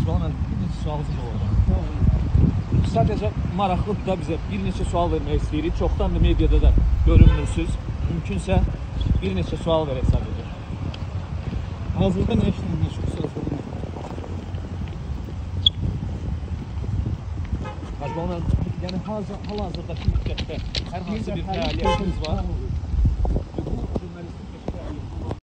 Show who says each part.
Speaker 1: Hacıbala bir neçə sualımız var orada. Sadəcə maraqlıdır da bizə bir neçə sual vermək istəyirik. Çoxdan da mediada da görünmürsünüz. Mümkünsə bir neçə sual verək sadəcə.
Speaker 2: Hazırda nə işlə məşğulsunuz?
Speaker 1: Hacıbala, yəni hal-hazırdakı müddətdə hər hansı bir fəaliyyətiniz var?